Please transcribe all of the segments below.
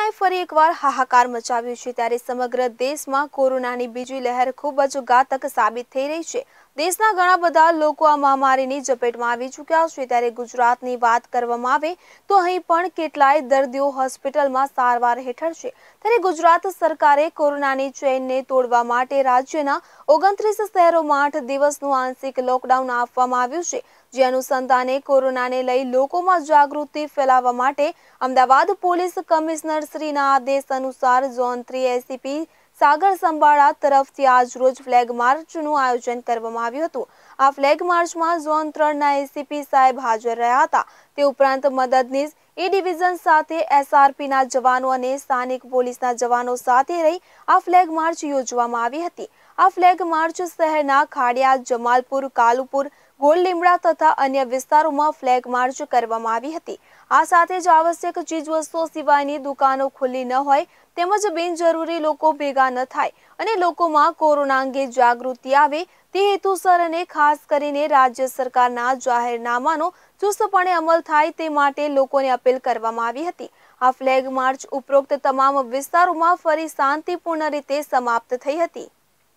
કોરોનાએ ફરી એકવાર હાહાકાર મચાવ્યો છે ત્યારે સમગ્ર દેશમાં કોરોનાની બીજી લહેર ખૂબ જ ઘાતક સાબિત થઈ રહી છે। દેશના ઘણા બધા લોકો આ મહામારીની ઝપેટમાં આવી ચૂક્યા છે ત્યારે ગુજરાતની વાત કરવામાં આવે તો અહીં પણ કેટલાય દર્દીઓ હોસ્પિટલમાં સારવાર હેઠળ છે। ત્યારે ગુજરાત સરકારે કોરોનાની ચેઇનને તોડવા માટે રાજ્યના 29 શહેરોમાં 8 દિવસનું આંશિક લોકડાઉન આપવામાં આવ્યું છે। જે અનુસંધાને કોરોનાને લઈ લોકોમાં જાગૃતિ ફેલાવવા માટે અમદાવાદ પોલીસ કમિશનર શ્રીના આદેશ અનુસાર ન-3 એસીપી સાગર સંબાળા તરફથી આજરોજ ફ્લેગ માર્ચનું આયોજન કરવામાં આવ્યું હતું। આ ફ્લેગ માર્ચમાં ન-3ના એસીપી સાહેબ હાજર રહ્યા હતા। તે ઉપરાંત મદદન એ ડિવિઝન સાથે એસઆરપીના જવાનો અને સ્થાનિક પોલીસના જવાનો સાથે રહી આ ફ્લેગ માર્ચ યોજવામાં આવી હતી। આ ફ્લેગ માર્ચ શહેરના ખાડિયા, જમાલપુર, કાલુપુર, ગોળ-લીમડા તથા અન્ય વિસ્તારોમાં ફ્લેગ માર્ચ કરવામાં આવી હતી। આ સાથે જ આવશ્યક ચીજવસ્તુઓ સિવાયની દુકાનો ખુલ્લી ન હોય તેમજ બિનજરૂરી લોકો ભેગા ન થાય અને લોકોમાં કોરોના અંગે જાગૃતિ આવે તે હેતુસર અને ખાસ કરીને રાજ્ય સરકારના જાહેરનામાનો ચુસ્તપણે અમલ થાય તે માટે લોકોને અપીલ કરવામાં આવી હતી। આ ફ્લેગ માર્ચ ઉપરોક્ત તમામ વિસ્તારોમાં ફરી શાંતિપૂર્ણ રીતે સમાપ્ત થઈ હતી।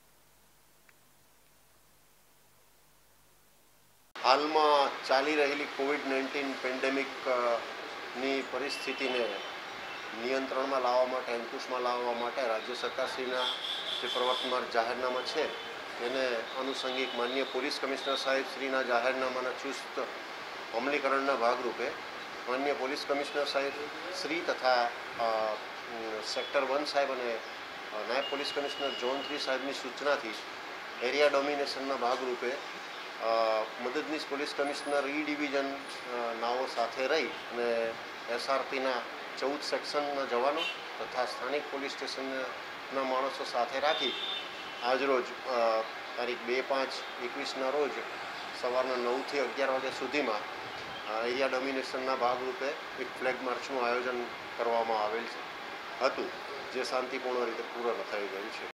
હાલમાં ચાલી રહેલી કોવિડ-19 પેન્ડેમિકની પરિસ્થિતિને નિયંત્રણમાં લાવવા માટે, અંકુશમાં લાવવા માટે રાજ્ય સરકારશ્રીના જે પ્રવર્તમાન જાહેરનામા છે એને અનુષંગિક માનનીય પોલીસ કમિશનર સાહેબ શ્રીના જાહેરનામાના ચુસ્ત અમલીકરણના ભાગરૂપે માનનીય પોલીસ કમિશનર સાહેબ શ્રી તથા સેક્ટર 1 સાહેબ અને નાયબ પોલીસ કમિશનર ઝોન 3 સાહેબની સૂચનાથી એરિયા ડોમિનેશનના ભાગરૂપે મદદનીશ પોલીસ કમિશનર ઈ ડિવિઝન નાઓ સાથે રહી અને એસઆરપીના 14 સેક્શનના જવાનો તથા સ્થાનિક પોલીસ સ્ટેશનના માણસો સાથે રાખી આજરોજ તારીખ 2/5/21ના રોજ સવારના 9થી 11 વાગ્યા સુધીમાં એરિયા ડોમિનેશનના ભાગરૂપે એક ફ્લેગ માર્ચનું આયોજન કરવામાં આવેલ હતું, જે શાંતિપૂર્ણ રીતે પૂર્ણ થઈ ગયું છે।